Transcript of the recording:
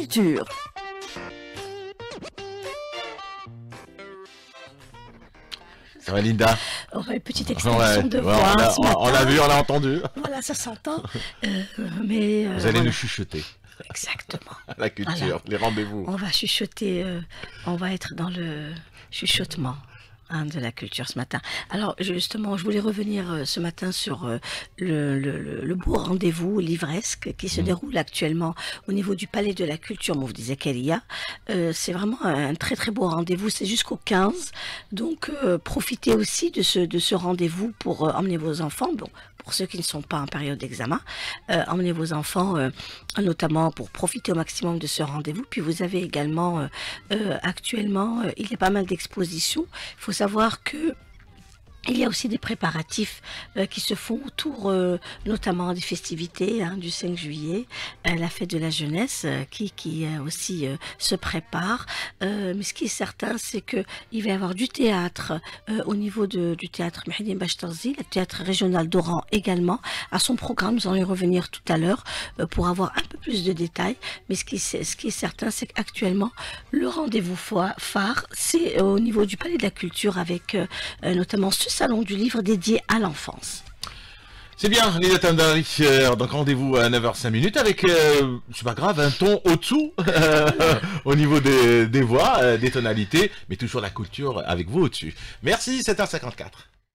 culture. Ça va, Linda? Une petite extension de voix. On l'a vu, on l'a entendu. Voilà, ça s'entend. Mais vous allez nous chuchoter. Exactement. La culture, voilà. Les rendez-vous. On va chuchoter, on va être dans le chuchotement de la culture ce matin. Alors justement, je voulais revenir ce matin sur le beau rendez-vous livresque qui se déroule actuellement au niveau du Palais de la Culture Moufdi Zakaria. C'est vraiment un très très beau rendez-vous, c'est jusqu'au 15. Donc profitez aussi de ce rendez-vous pour emmener vos enfants. Bon, pour ceux qui ne sont pas en période d'examen, emmenez vos enfants notamment pour profiter au maximum de ce rendez-vous. Puis vous avez également actuellement, il y a pas mal d'expositions. Il faut savoir que il y a aussi des préparatifs qui se font autour notamment des festivités du 5 juillet, la fête de la jeunesse qui aussi se prépare. Mais ce qui est certain, c'est que il va y avoir du théâtre au niveau du théâtre Mehdi Bachtarzi, le théâtre régional d'Oran également, à son programme. Nous allons y revenir tout à l'heure pour avoir un peu plus de détails. Mais ce qui est certain, c'est qu'actuellement, le rendez-vous phare, c'est au niveau du Palais de la Culture avec notamment ce salon du livre dédié à l'enfance. C'est bien, Linda Tandari, donc rendez-vous à 9h05 avec, c'est pas grave, un ton au-dessous, au niveau des voix, des tonalités, mais toujours la culture avec vous au-dessus. Merci, 7h54.